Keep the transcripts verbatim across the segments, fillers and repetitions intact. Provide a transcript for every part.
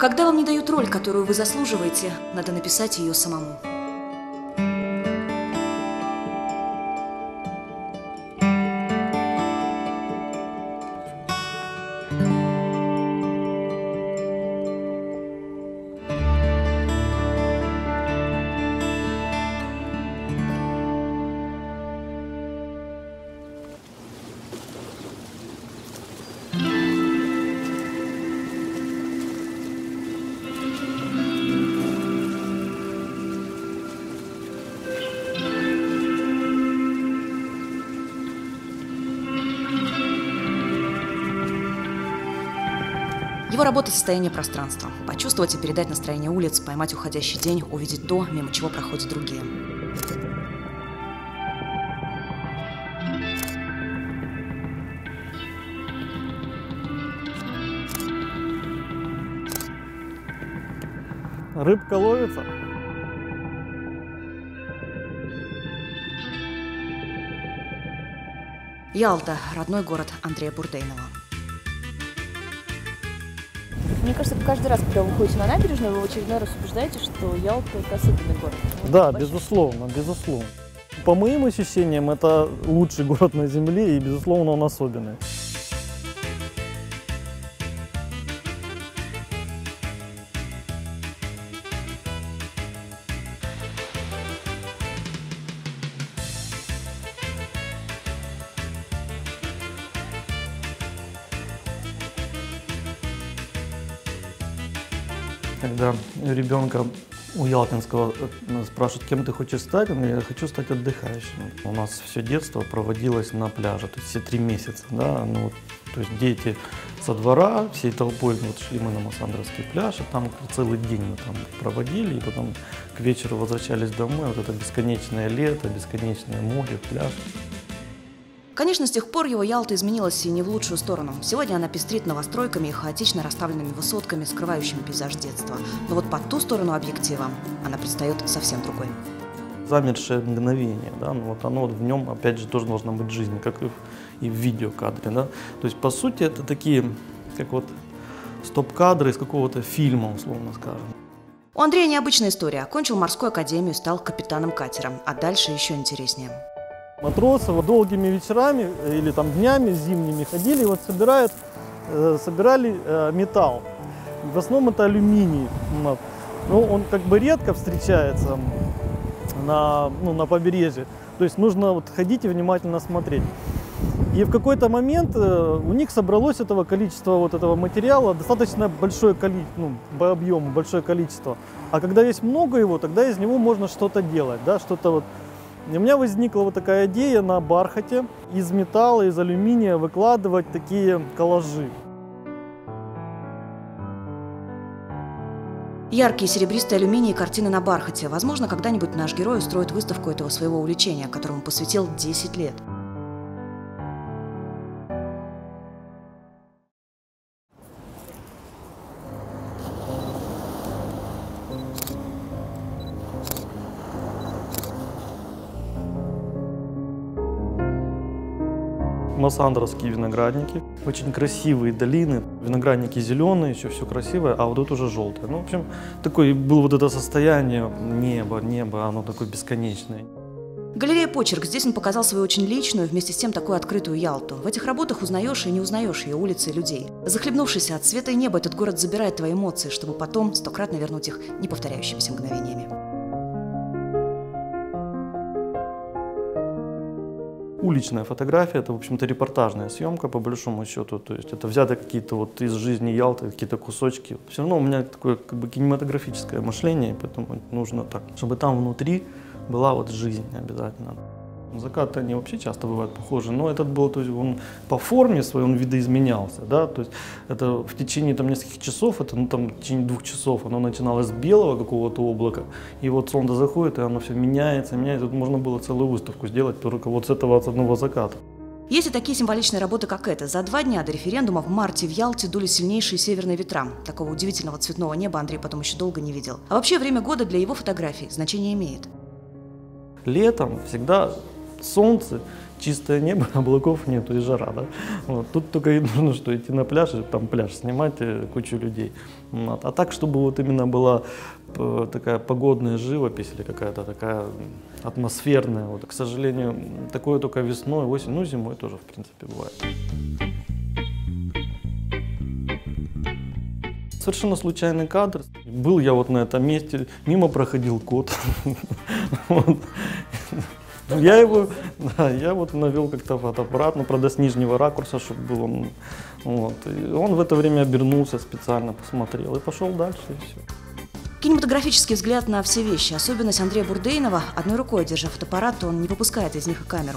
Когда вам не дают роль, которую вы заслуживаете, надо написать ее самому. Его работа – состояние пространства. Почувствовать и передать настроение улиц, поймать уходящий день, увидеть то, мимо чего проходят другие. Рыбка ловится. Ялта – родной город Андрея Бурдейнова. Мне кажется, каждый раз, когда вы выходите на набережную, вы в очередной раз убеждаете, что Ялта – это особенный город. Да, безусловно, безусловно. По моим ощущениям, это лучший город на Земле, и, безусловно, он особенный. Когда ребенка у Ялтинского спрашивают, кем ты хочешь стать, он говорит, я хочу стать отдыхающим. У нас все детство проводилось на пляже, то есть все три месяца, да, ну, то есть дети со двора всей толпой вот шли мы на Массандровский пляж, и там целый день мы там проводили, и потом к вечеру возвращались домой, вот это бесконечное лето, бесконечное море, пляж. Конечно, с тех пор его Ялта изменилась и не в лучшую сторону. Сегодня она пестрит новостройками и хаотично расставленными высотками, скрывающими пейзаж детства. Но вот по ту сторону объектива она предстает совсем другой. Замершее мгновение, да, ну вот оно вот в нем, опять же, тоже должна быть жизнь, как и в, и в видеокадре, да. То есть, по сути, это такие, как вот стоп-кадры из какого-то фильма, условно скажем. У Андрея необычная история. Окончил морскую академию, стал капитаном катера. А дальше еще интереснее. Матросы вот долгими вечерами или там днями зимними ходили и вот собирают, э, собирали э, металл. В основном это алюминий. Вот. Ну, он как бы редко встречается на, ну, на побережье. То есть нужно вот ходить и внимательно смотреть. И в какой-то момент э, у них собралось этого количества вот этого материала достаточно большое количество, ну, по объему большое количество. А когда есть много его, тогда из него можно что-то делать, да, что-то вот. И у меня возникла вот такая идея на бархате из металла, из алюминия выкладывать такие коллажи. Яркие серебристые алюминии картины на бархате. Возможно, когда-нибудь наш герой устроит выставку этого своего увлечения, которому посвятил десять лет. Массандровские виноградники, очень красивые долины, виноградники зеленые, еще все красивое, а вот тут уже желтое. Ну, в общем, такое было вот это состояние неба, небо, оно такое бесконечное. Галерея «Почерк». Здесь он показал свою очень личную, вместе с тем такую открытую Ялту. В этих работах узнаешь и не узнаешь ее улицы и людей. Захлебнувшись от света и неба, этот город забирает твои эмоции, чтобы потом стократно вернуть их неповторяющимися мгновениями. Уличная фотография – это, в общем-то, репортажная съемка, по большому счету. То есть это взято какие-то вот из жизни Ялты, какие-то кусочки. Все равно у меня такое как бы кинематографическое мышление, поэтому нужно так, чтобы там внутри была вот жизнь обязательно. Закаты, они вообще часто бывают похожи, но этот был, то есть он по форме своей, он видоизменялся, да, то есть это в течение там нескольких часов, это ну там в течение двух часов оно начиналось с белого какого-то облака, и вот солнце заходит, и оно все меняется, меняется, тут можно было целую выставку сделать только вот с этого от одного заката. Есть и такие символичные работы, как эта. За два дня до референдума в марте в Ялте дули сильнейшие северные ветра. Такого удивительного цветного неба Андрей потом еще долго не видел. А вообще время года для его фотографий значение имеет. Летом всегда солнце чистое небо, облаков нету и жара, да. Вот. Тут только нужно, что идти на пляж, и там пляж снимать, кучу людей. Вот. А так, чтобы вот именно была такая погодная живопись или какая-то такая атмосферная, вот, к сожалению, такое только весной, осенью, ну зимой тоже, в принципе, бывает. Совершенно случайный кадр. Был я вот на этом месте, мимо проходил кот. Я его, да, я вот навел как-то фотоаппарат, ну, правда, с нижнего ракурса, чтобы был он. Вот. И он в это время обернулся специально, посмотрел и пошел дальше, и все. Кинематографический взгляд на все вещи. Особенность Андрея Бурдейнова. Одной рукой, держа фотоаппарат, он не выпускает из них и камеру.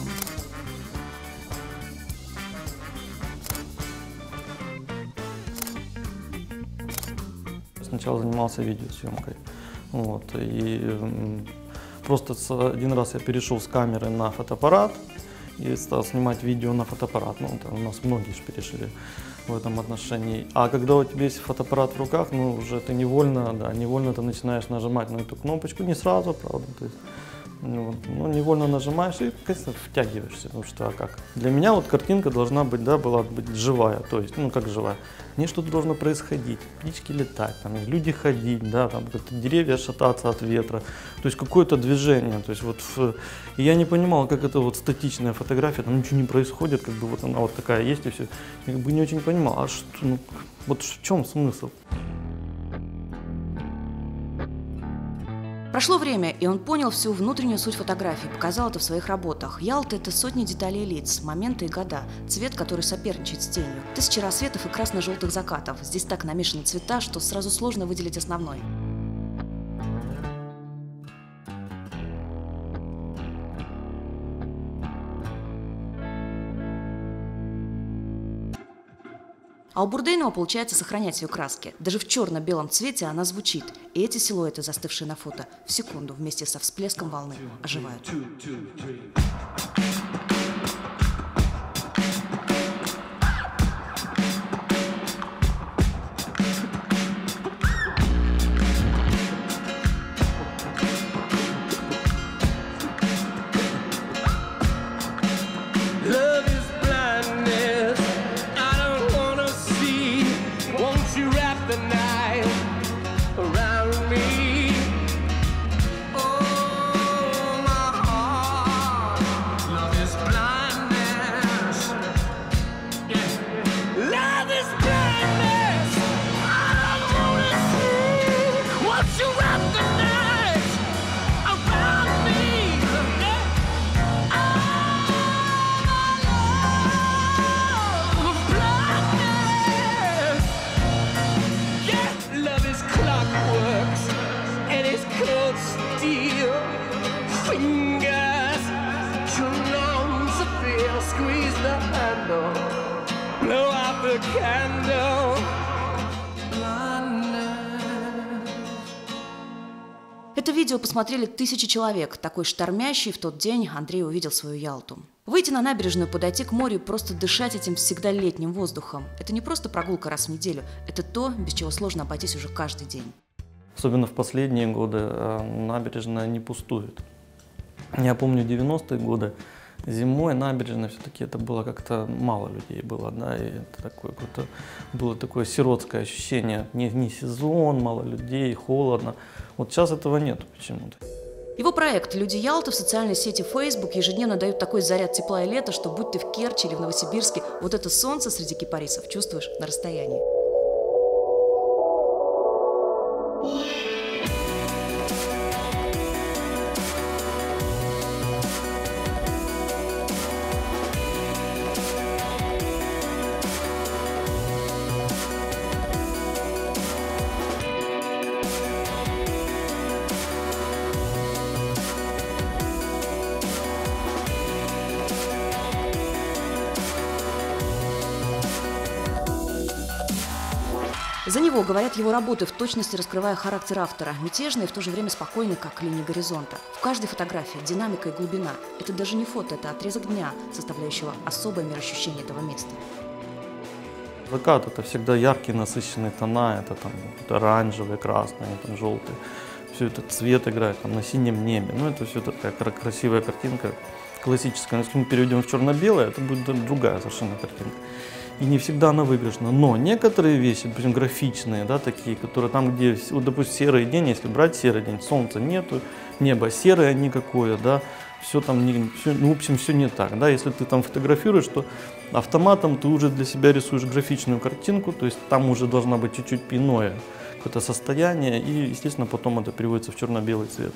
Сначала занимался видеосъемкой. Вот, и просто один раз я перешел с камеры на фотоаппарат и стал снимать видео на фотоаппарат. Ну, у нас многие же перешли в этом отношении. А когда у тебя есть фотоаппарат в руках, ну, уже ты невольно, да, невольно ты начинаешь нажимать на эту кнопочку, не сразу, правда, то есть, ну, ну, невольно нажимаешь и, конечно, втягиваешься, потому что, а как? Для меня вот картинка должна быть, да, была быть живая, то есть, ну, как живая. Мне что-то должно происходить, птички летать, там, люди ходить, да, там, деревья шататься от ветра, то есть какое-то движение, то есть вот, в... и я не понимал, как это вот статичная фотография, там ничего не происходит, как бы вот она вот такая есть и все, я как бы не очень понимал, а что, ну, вот в чем смысл? Прошло время, и он понял всю внутреннюю суть фотографии, показал это в своих работах. Ялта – это сотни деталей лиц, моменты и года, цвет, который соперничает с тенью. Тысячи рассветов и красно-желтых закатов. Здесь так намешаны цвета, что сразу сложно выделить основной. А у Бурдейнова получается сохранять ее краски. Даже в черно-белом цвете она звучит. И эти силуэты, застывшие на фото, в секунду вместе со всплеском волны оживают. Это видео посмотрели тысячи человек. Такой штормящий в тот день Андрей увидел свою Ялту. Выйти на набережную, подойти к морю и просто дышать этим всегда летним воздухом. Это не просто прогулка раз в неделю. Это то, без чего сложно обойтись уже каждый день. Особенно в последние годы набережная не пустует. Я помню девяностые годы. Зимой набережная все-таки это было как-то мало людей было, да, и это такое, какое-то, было такое сиротское ощущение, не, не сезон, мало людей, холодно. Вот сейчас этого нет почему-то. Его проект «Люди Ялты» в социальной сети Facebook ежедневно дают такой заряд тепла и лета, что будь ты в Керчи или в Новосибирске, вот это солнце среди кипарисов чувствуешь на расстоянии. За него говорят его работы, в точности раскрывая характер автора, мятежный и в то же время спокойный, как линия горизонта. В каждой фотографии динамика и глубина. Это даже не фото, это отрезок дня, составляющего особое мироощущение этого места. Закат — это всегда яркие, насыщенные тона, это там оранжевый, красный, там, желтый. Все это цвет играет там, на синем небе. Ну, это все такая красивая картинка, классическое. Если мы перейдем в черно-белое, это будет другая совершенно картинка. И не всегда она выигрышна. Но некоторые вещи, допустим, графичные, да, такие, которые там, где, вот, допустим, серый день, если брать серый день, солнца нету, небо серое никакое, да, все там, не, все, ну, в общем, все не так, да, если ты там фотографируешь, то автоматом ты уже для себя рисуешь графичную картинку, то есть там уже должна быть чуть-чуть иное какое-то состояние, и, естественно, потом это переводится в черно-белый цвет.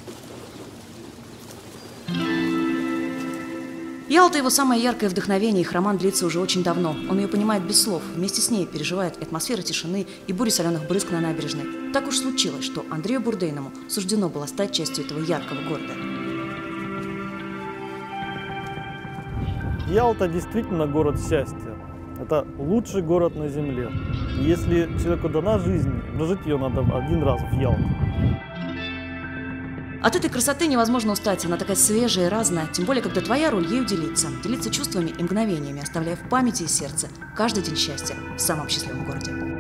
Ялта – его самое яркое вдохновение, их роман длится уже очень давно. Он ее понимает без слов, вместе с ней переживает атмосферу тишины и бури соленых брызг на набережной. Так уж случилось, что Андрею Бурдейному суждено было стать частью этого яркого города. Ялта действительно город счастья. Это лучший город на земле. И если человеку дана жизнь, прожить ее надо один раз в Ялте. От этой красоты невозможно устать, она такая свежая и разная, тем более, когда твоя роль ею делиться, делиться чувствами и мгновениями, оставляя в памяти и сердце каждый день счастья в самом счастливом городе.